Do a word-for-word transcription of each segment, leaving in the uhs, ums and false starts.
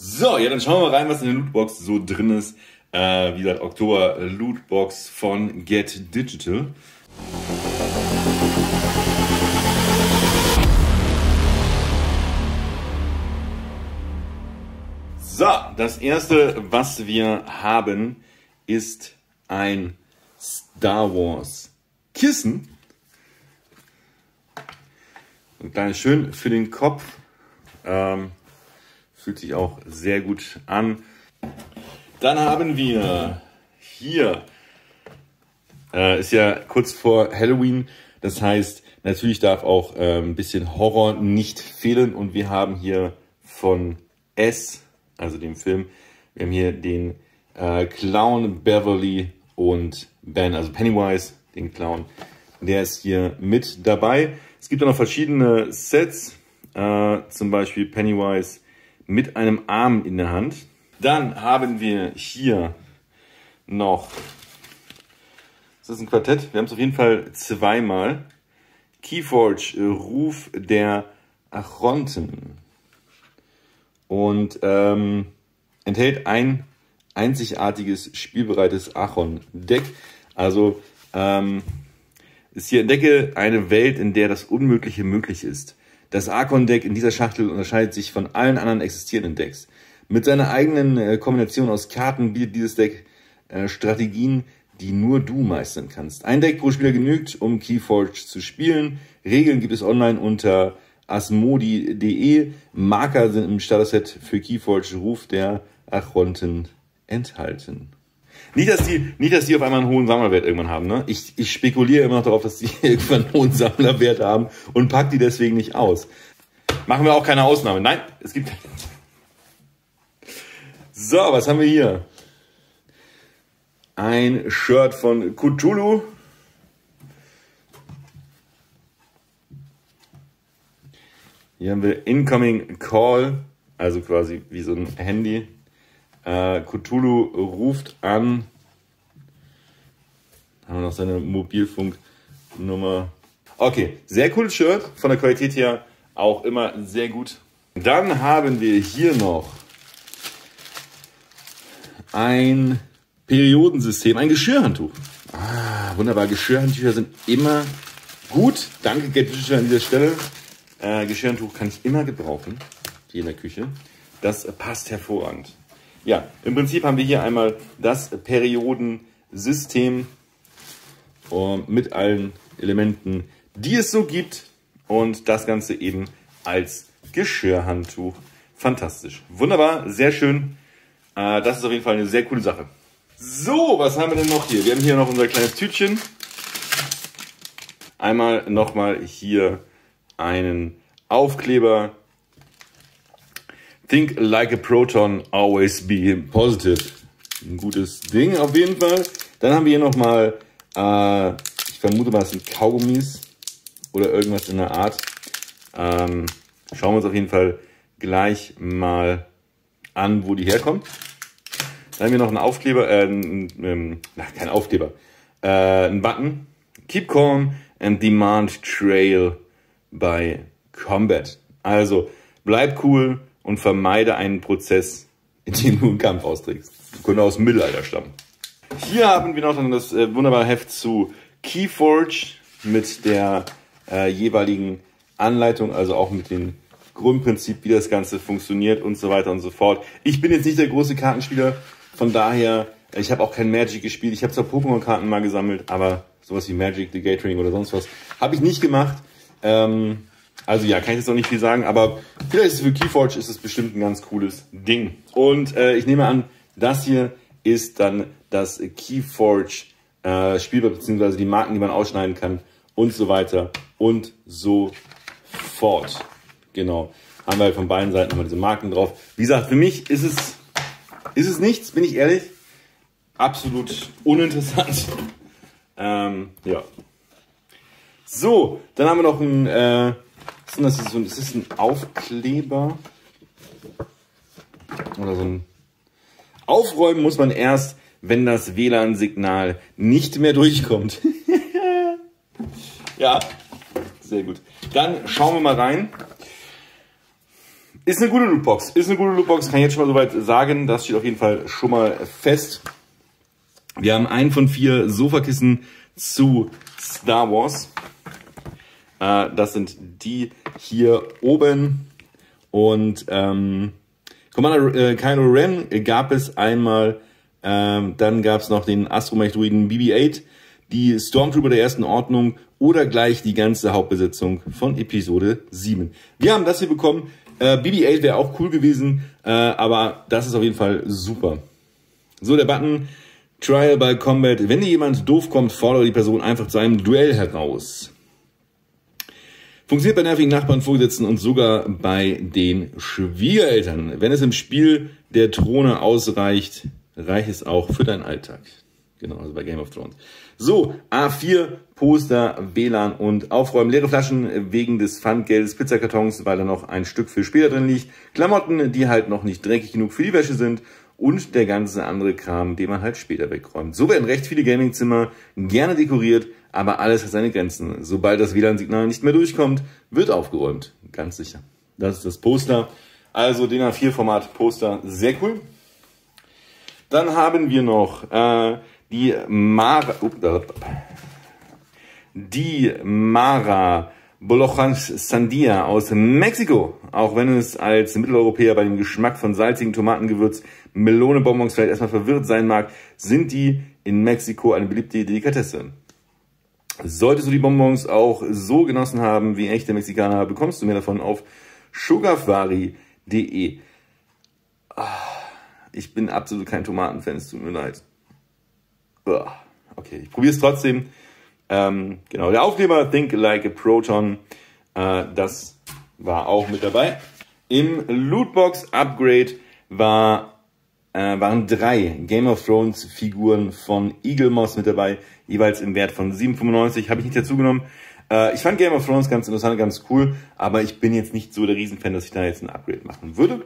So, ja, dann schauen wir mal rein, was in der Lootbox so drin ist. Äh, wie gesagt, Oktober Lootbox von Get Digital. So, das erste, was wir haben, ist ein Star Wars Kissen. Ein kleines schön für den Kopf. Ähm, fühlt sich auch sehr gut an. Dann haben wir hier, äh, ist ja kurz vor Halloween, das heißt, natürlich darf auch äh, ein bisschen Horror nicht fehlen. Und wir haben hier von S, also dem Film, wir haben hier den äh, Clown Beverly und Ben, also Pennywise, den Clown, der ist hier mit dabei. Es gibt auch noch verschiedene Sets, äh, zum Beispiel Pennywise mit einem Arm in der Hand. Dann haben wir hier noch, ist das ein Quartett? Wir haben es auf jeden Fall zweimal. Keyforge, Ruf der Archonten. Und ähm, enthält ein einzigartiges, spielbereites Archon-Deck. Also ähm, ist hier entdecke eine Welt, in der das Unmögliche möglich ist. Das Archon-Deck in dieser Schachtel unterscheidet sich von allen anderen existierenden Decks. Mit seiner eigenen äh, Kombination aus Karten bietet dieses Deck äh, Strategien, die nur du meistern kannst. Ein Deck pro Spieler genügt, um Keyforge zu spielen. Regeln gibt es online unter asmodi punkt de. Marker sind im Starter-Set für Keyforge Ruf der Archonten enthalten. Nicht, dass die, nicht, dass die auf einmal einen hohen Sammlerwert irgendwann haben. Ne? Ich, ich spekuliere immer noch darauf, dass die irgendwann einen hohen Sammlerwert haben und pack die deswegen nicht aus. Machen wir auch keine Ausnahme. Nein, es gibt... So, was haben wir hier? Ein Shirt von Cthulhu. Hier haben wir Incoming Call, also quasi wie so ein Handy. Äh, Cthulhu ruft an. Haben wir noch seine Mobilfunknummer. Okay, sehr cooles Shirt. Von der Qualität her auch immer sehr gut. Dann haben wir hier noch ein Periodensystem, ein Geschirrhandtuch. Ah, wunderbar. Geschirrhandtücher sind immer gut. Danke, Get Digital, an dieser Stelle. Äh, Geschirrhandtuch kann ich immer gebrauchen, hier in der Küche. Das passt hervorragend. Ja, im Prinzip haben wir hier einmal das Periodensystem äh, mit allen Elementen, die es so gibt. Und das Ganze eben als Geschirrhandtuch. Fantastisch. Wunderbar, sehr schön. Äh, das ist auf jeden Fall eine sehr coole Sache. So, was haben wir denn noch hier? Wir haben hier noch unser kleines Tütchen. Einmal nochmal hier einen Aufkleber. Think like a proton, always be positive. Ein gutes Ding auf jeden Fall. Dann haben wir hier nochmal, äh, ich vermute mal, es sind Kaugummis oder irgendwas in der Art. Ähm, schauen wir uns auf jeden Fall gleich mal an, wo die herkommt. Dann haben wir noch einen Aufkleber, äh, ähm, kein Aufkleber, äh, einen Button. Keep calm and demand trail by combat. Also bleib cool und vermeide einen Prozess, in dem du einen Kampf austrägst. Du könnte aus dem Mittelalter stammen. Hier haben wir noch das äh, wunderbare Heft zu Keyforge mit der äh, jeweiligen Anleitung, also auch mit dem Grundprinzip, wie das Ganze funktioniert und so weiter und so fort. Ich bin jetzt nicht der große Kartenspieler, von daher, ich habe auch kein Magic gespielt. Ich habe zwar Pokémon-Karten mal gesammelt, aber sowas wie Magic, The Gathering oder sonst was habe ich nicht gemacht. Ähm, also ja, kann ich jetzt noch nicht viel sagen, aber vielleicht ist es für Keyforge ist es bestimmt ein ganz cooles Ding. Und äh, ich nehme an, das hier ist dann das Keyforge äh, Spielbrett, beziehungsweise die Marken, die man ausschneiden kann und so weiter und so fort. Genau, haben wir halt von beiden Seiten nochmal diese Marken drauf. Wie gesagt, für mich ist es, ist es nichts, bin ich ehrlich. Absolut uninteressant. Ähm, ja. So, dann haben wir noch ein, äh, was ist das? Ist, so, ist das ein Aufkleber? Oder so ein... Aufräumen muss man erst, wenn das W L A N-Signal nicht mehr durchkommt. Ja, sehr gut. Dann schauen wir mal rein. Ist eine gute Lootbox. Ist eine gute Lootbox, kann ich jetzt schon mal soweit sagen. Das steht auf jeden Fall schon mal fest. Wir haben einen von vier Sofakissen zu Star Wars. Äh, das sind die hier oben. Und ähm, Commander äh, Kylo Ren gab es einmal. Ähm, dann gab es noch den Astromech-Druiden B B acht, die Stormtrooper der ersten Ordnung oder gleich die ganze Hauptbesetzung von Episode sieben. Wir haben das hier bekommen. Äh, B B acht wäre auch cool gewesen, äh, aber das ist auf jeden Fall super. So, der Button Trial by Combat. Wenn dir jemand doof kommt, fordere die Person einfach zu einem Duell heraus. Funktioniert bei nervigen Nachbarn, Vorgesetzten und sogar bei den Schwiegereltern. Wenn es im Spiel der Throne ausreicht, reicht es auch für deinen Alltag. Genau, also bei Game of Thrones. So, A vier, Poster, W L A N und Aufräumen. Leere Flaschen wegen des Pfandgeldes, Pizzakartons, weil da noch ein Stück für später drin liegt. Klamotten, die halt noch nicht dreckig genug für die Wäsche sind. Und der ganze andere Kram, den man halt später wegräumt. So werden recht viele Gamingzimmer gerne dekoriert, aber alles hat seine Grenzen. Sobald das W L A N-Signal nicht mehr durchkommt, wird aufgeräumt. Ganz sicher. Das ist das Poster. Also D I N A vier Format Poster. Sehr cool. Dann haben wir noch äh, die Mara, die Mara Bolochans Sandia aus Mexiko. Auch wenn es als Mitteleuropäer bei dem Geschmack von salzigen Tomatengewürz Melone-Bonbons vielleicht erstmal verwirrt sein mag, sind die in Mexiko eine beliebte Delikatesse. Solltest du die Bonbons auch so genossen haben wie echte Mexikaner, bekommst du mehr davon auf sugarfari punkt de. Ich bin absolut kein Tomatenfan, es tut mir leid. Okay, ich probiere es trotzdem. Ähm, genau, der Aufkleber Think Like a Proton, äh, das war auch mit dabei. Im Lootbox Upgrade war, äh, waren drei Game of Thrones Figuren von Eaglemoss mit dabei, jeweils im Wert von sieben fünfundneunzig, habe ich nicht dazu genommen. Äh, ich fand Game of Thrones ganz interessant, ganz cool, aber ich bin jetzt nicht so der Riesenfan, dass ich da jetzt ein Upgrade machen würde.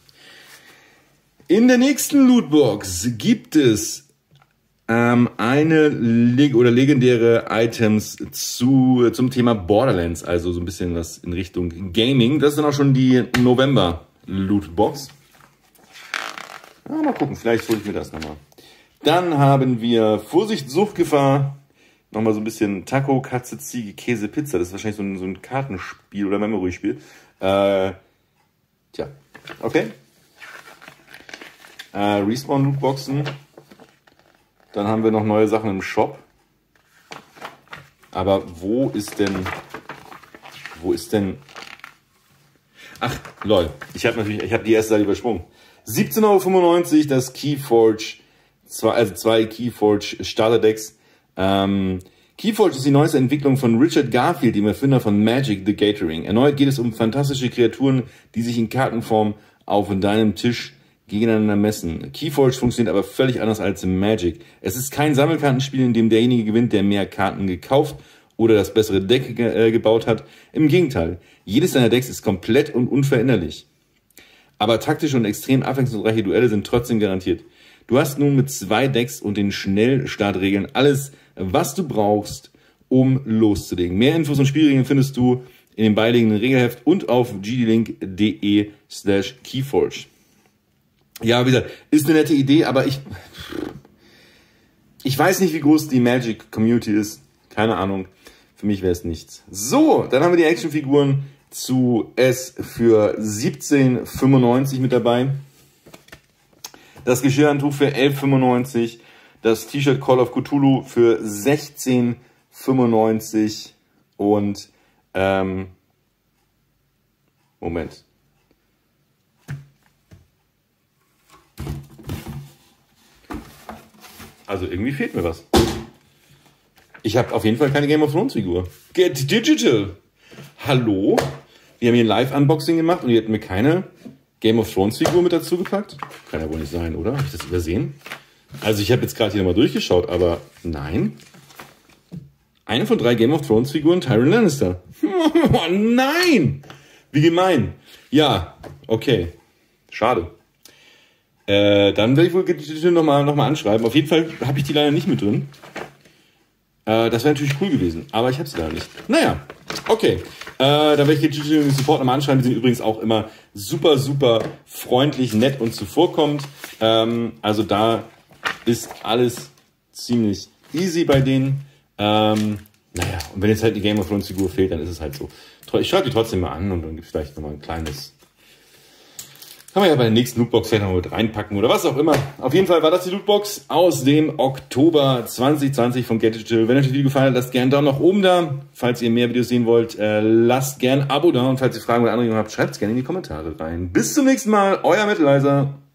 In der nächsten Lootbox gibt es Ähm, eine leg oder legendäre Items zu zum Thema Borderlands, also so ein bisschen was in Richtung Gaming. Das ist dann auch schon die November Lootbox. Ja, mal gucken, vielleicht hole ich mir das nochmal. Dann haben wir Vorsicht, Suchtgefahr. Nochmal so ein bisschen Taco, Katze, Ziege, Käse, Pizza. Das ist wahrscheinlich so ein, so ein Kartenspiel oder Memory-Spiel. Äh, tja, okay. Äh, Respawn-Lootboxen. Dann haben wir noch neue Sachen im Shop. Aber wo ist denn... Wo ist denn... Ach, lol. Ich habe natürlich... Ich habe die erste Seite übersprungen. siebzehn Euro fünfundneunzig das Keyforge... Zwei, also zwei Keyforge Starterdecks. Ähm, Keyforge ist die neueste Entwicklung von Richard Garfield, dem Erfinder von Magic the Gathering. Erneut geht es um fantastische Kreaturen, die sich in Kartenform auf deinem Tisch gegeneinander messen. Keyforge funktioniert aber völlig anders als Magic. Es ist kein Sammelkartenspiel, in dem derjenige gewinnt, der mehr Karten gekauft oder das bessere Deck ge äh, gebaut hat. Im Gegenteil, jedes deiner Decks ist komplett und unveränderlich. Aber taktische und extrem abwechslungsreiche Duelle sind trotzdem garantiert. Du hast nun mit zwei Decks und den Schnellstartregeln alles, was du brauchst, um loszulegen. Mehr Infos und Spielregeln findest du in dem beiliegenden Regelheft und auf g d link punkt de slash keyforge. Ja, wie gesagt, ist eine nette Idee, aber ich ich weiß nicht, wie groß die Magic-Community ist. Keine Ahnung. Für mich wäre es nichts. So, dann haben wir die Actionfiguren zu S für siebzehn fünfundneunzig mit dabei. Das Geschirrhandtuch für elf fünfundneunzig. Das T-Shirt Call of Cthulhu für sechzehn fünfundneunzig. Und, ähm, Moment. Also irgendwie fehlt mir was. Ich habe auf jeden Fall keine Game of Thrones Figur. Get Digital. Hallo? Wir haben hier ein Live-Unboxing gemacht und ihr hätten mir keine Game of Thrones Figur mit dazu gepackt? Kann ja wohl nicht sein, oder? Habe ich das übersehen? Also ich habe jetzt gerade hier nochmal durchgeschaut, aber nein. Eine von drei Game of Thrones Figuren, Tyrion Lannister. Oh nein! Wie gemein. Ja, okay. Schade. Äh, dann werde ich wohl nochmal noch mal anschreiben. Auf jeden Fall habe ich die leider nicht mit drin. Äh, das wäre natürlich cool gewesen, aber ich habe sie da nicht. Naja, okay. Äh, da werde ich den Support nochmal anschreiben. Die sind übrigens auch immer super, super freundlich, nett und zuvorkommend. Ähm, also da ist alles ziemlich easy bei denen. Ähm, naja, und wenn jetzt halt die Game of Thrones Figur fehlt, dann ist es halt so. Ich schreibe die trotzdem mal an und dann gibt es vielleicht nochmal ein kleines... Kann man ja bei der nächsten Lootbox vielleicht noch mit reinpacken oder was auch immer. Auf jeden Fall war das die Lootbox aus dem Oktober zwanzig zwanzig von Get Digital. Wenn euch das Video gefallen hat, lasst gerne einen Daumen nach oben da. Falls ihr mehr Videos sehen wollt, äh, lasst gerne ein Abo da. Und falls ihr Fragen oder Anregungen habt, schreibt es gerne in die Kommentare rein. Bis zum nächsten Mal, euer Metalizer.